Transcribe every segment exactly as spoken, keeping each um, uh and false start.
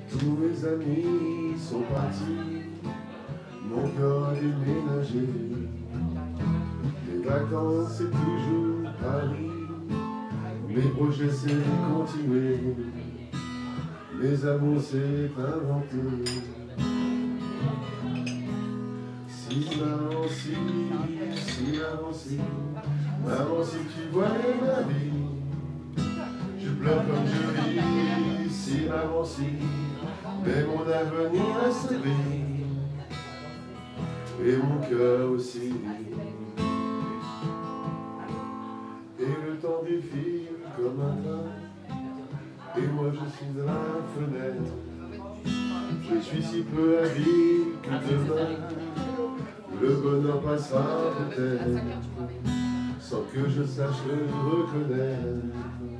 Tous mes amis sont partis, mon corps est déménagé. Les vacances c'est toujours Paris, mes projets c'est de continuer, mes amours c'est inventer. Si maman si, si maman si, maman si tu voyais ma vie, je pleure comme je vis. Si maman si, mais mon avenir reste gris, et mon cœur aussi. Et le temps défile comme un train, et moi je suis à la fenêtre. Je suis si peu habile que demain le bonheur passera peut-être, sans que je sache le reconnaître.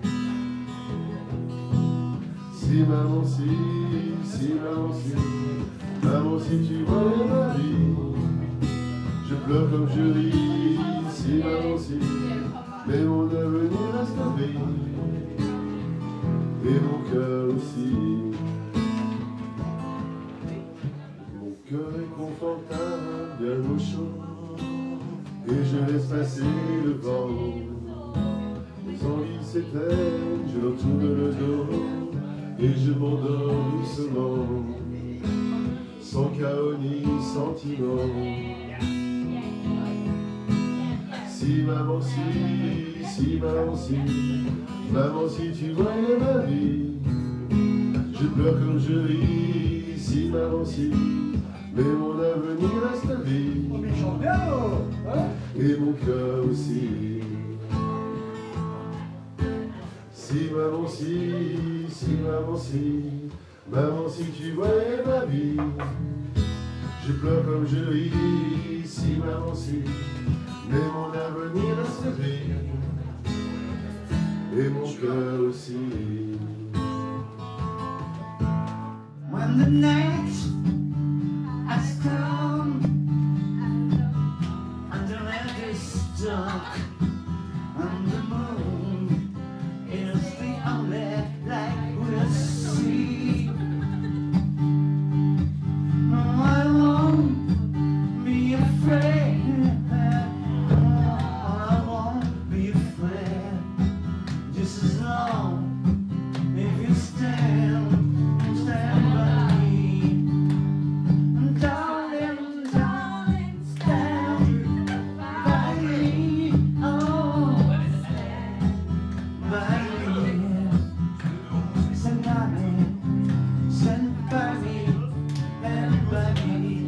Si maman si, si maman si, maman si tu voyais ma vie, je pleure comme je ris. Si maman si, mais mon avenir reste gris, et mon cœur aussi. Mon cœur est confortable, bien au chaud, et je laisse passer le vent. Mes envies s'éteignent, je leur tourne le dos, et je m'endors doucement, sans chaos ni sentiment. Si maman si, si maman si, maman si tu voyais ma vie, je pleure comme je ris. Si maman si, mais mon avenir reste vie, et mon cœur aussi. Si maman si, si maman si, maman si tu voyais ma vie, je pleure comme je ris. Si maman si, mais mon avenir reste gris, et mon cœur aussi. When the night has come and the night is dark and the moon is the only light we'll see, no, I won't be afraid. No, I won't be afraid. Just as long if you stand, stand by me, darling, darling, stand by me. Oh, by me, stand by me, stand by me, stand by me.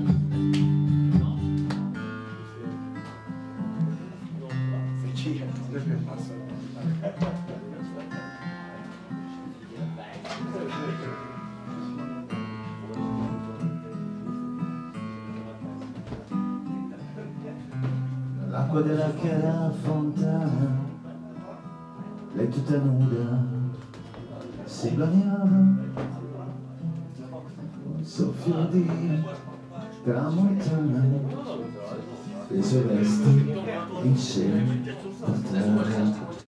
L'acqua della chiara fontana, lei tutta nuda, si bagnava, soffio di tramontana, le sue vesti in scena per terra.